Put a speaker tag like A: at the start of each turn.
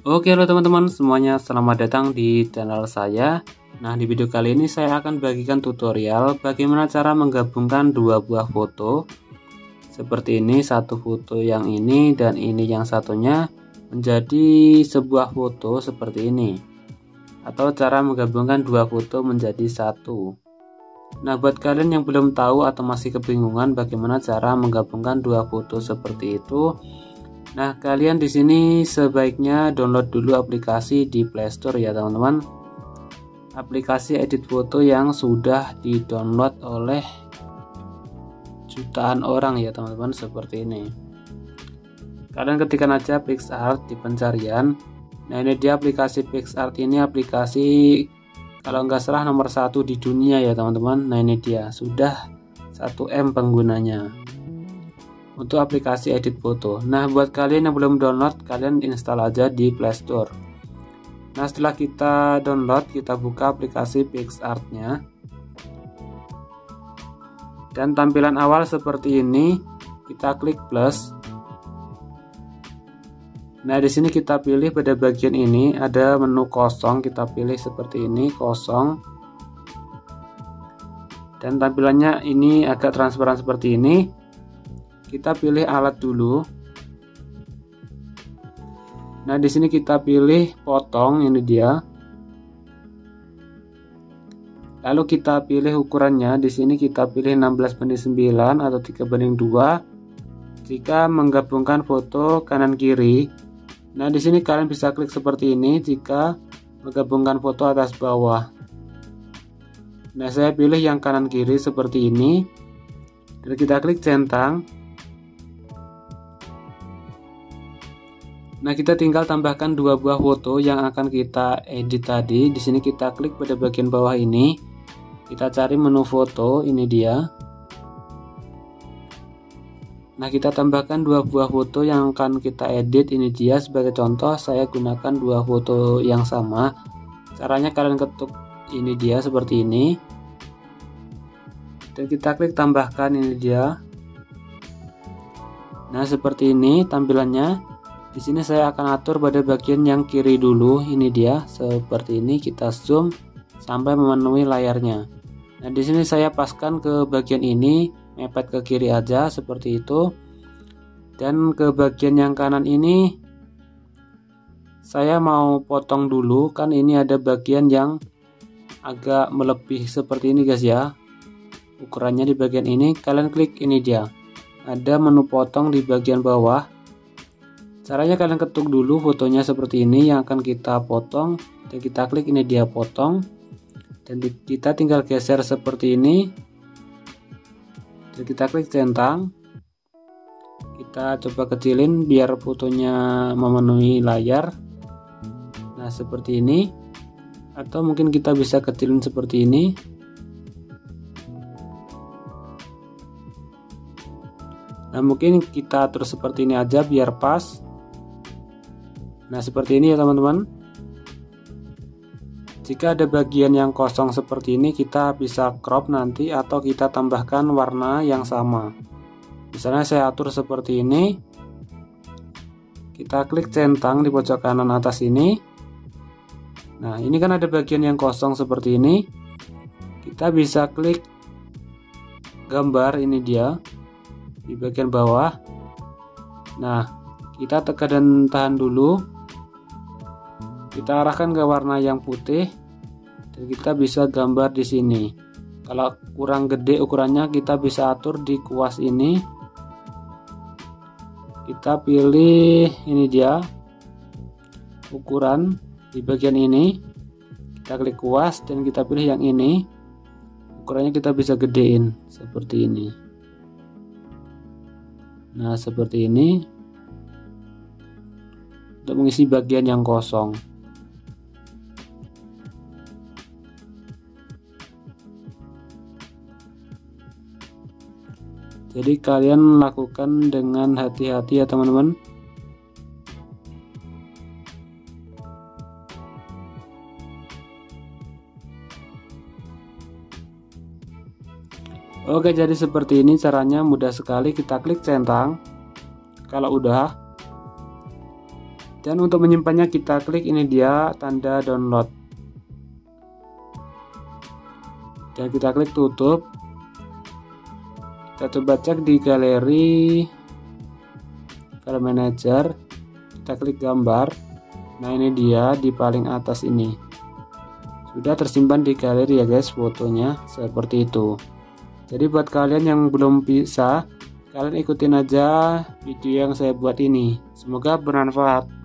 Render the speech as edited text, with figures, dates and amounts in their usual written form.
A: Oke, halo teman-teman semuanya, selamat datang di channel saya. Nah, di video kali ini saya akan bagikan tutorial bagaimana cara menggabungkan dua buah foto. Seperti ini, satu foto yang ini dan ini yang satunya menjadi sebuah foto seperti ini. Atau cara menggabungkan dua foto menjadi satu. Nah, buat kalian yang belum tahu atau masih kebingungan bagaimana cara menggabungkan dua foto seperti itu, nah, kalian di sini sebaiknya download dulu aplikasi di Play Store ya, teman-teman. Aplikasi edit foto yang sudah di-download oleh jutaan orang ya, teman-teman, seperti ini. Kalian ketikkan aja PicsArt di pencarian. Nah, ini dia aplikasi PicsArt. Ini aplikasi kalau nggak salah nomor 1 di dunia ya, teman-teman. Nah, ini dia, sudah 1M penggunanya untuk aplikasi edit foto. Nah, buat kalian yang belum download, kalian install aja di Play Store. Nah, setelah kita download, kita buka aplikasi PicsArt-nya. Dan tampilan awal seperti ini, kita klik plus. Nah, di sini kita pilih pada bagian ini ada menu kosong, kita pilih seperti ini, kosong. Dan tampilannya ini agak transparan seperti ini. Kita pilih alat dulu. Nah, di sini kita pilih potong, ini dia. Lalu kita pilih ukurannya. Di sini kita pilih 16:9 atau 3:2. Jika menggabungkan foto kanan kiri. Nah, di sini kalian bisa klik seperti ini jika menggabungkan foto atas bawah. Nah, saya pilih yang kanan kiri seperti ini. Dan kita klik centang. Nah, kita tinggal tambahkan dua buah foto yang akan kita edit tadi. Di sini kita klik pada bagian bawah ini. Kita cari menu foto, ini dia. Nah, kita tambahkan dua buah foto yang akan kita edit, ini dia. Sebagai contoh, saya gunakan dua foto yang sama. Caranya kalian ketuk ini dia seperti ini. Dan kita klik tambahkan, ini dia. Nah, seperti ini tampilannya. Di sini saya akan atur pada bagian yang kiri dulu, ini dia, seperti ini. Kita zoom sampai memenuhi layarnya. Nah, di sini saya paskan ke bagian ini, mepet ke kiri aja seperti itu. Dan ke bagian yang kanan ini saya mau potong dulu, kan ini ada bagian yang agak melebih seperti ini guys ya. Ukurannya di bagian ini, kalian klik ini dia. Ada menu potong di bagian bawah. Caranya kalian ketuk dulu fotonya seperti ini yang akan kita potong, dan kita klik ini dia potong, dan kita tinggal geser seperti ini, dan kita klik centang. Kita coba kecilin biar fotonya memenuhi layar. Nah, seperti ini, atau mungkin kita bisa kecilin seperti ini. Nah, mungkin kita atur seperti ini aja biar pas. Nah, seperti ini ya teman-teman. Jika ada bagian yang kosong seperti ini, kita bisa crop nanti atau kita tambahkan warna yang sama. Misalnya saya atur seperti ini. Kita klik centang di pojok kanan atas ini. Nah, ini kan ada bagian yang kosong seperti ini. Kita bisa klik gambar, ini dia, di bagian bawah. Nah, kita tekan dan tahan dulu. Kita arahkan ke warna yang putih dan kita bisa gambar di sini. Kalau kurang gede ukurannya, kita bisa atur di kuas ini. Kita pilih ini dia, ukuran di bagian ini. Kita klik kuas dan kita pilih yang ini. Ukurannya kita bisa gedein seperti ini. Nah, seperti ini untuk mengisi bagian yang kosong. Jadi kalian lakukan dengan hati-hati ya teman-teman. Oke, jadi seperti ini caranya, mudah sekali. Kita klik centang kalau udah. Dan untuk menyimpannya kita klik ini dia tanda download. Dan kita klik tutup. Kita coba cek di galeri, file manager, kita klik gambar. Nah ini dia di paling atas ini. Sudah tersimpan di galeri ya guys fotonya seperti itu. Jadi buat kalian yang belum bisa, kalian ikutin aja video yang saya buat ini. Semoga bermanfaat.